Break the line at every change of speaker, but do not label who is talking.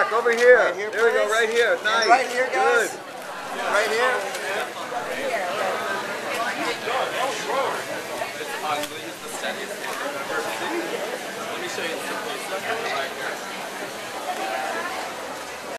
Zac, over here.
Right here,
there we go, right here. Nice.
And right here, guys.
Good.
Right here.
Let me show you the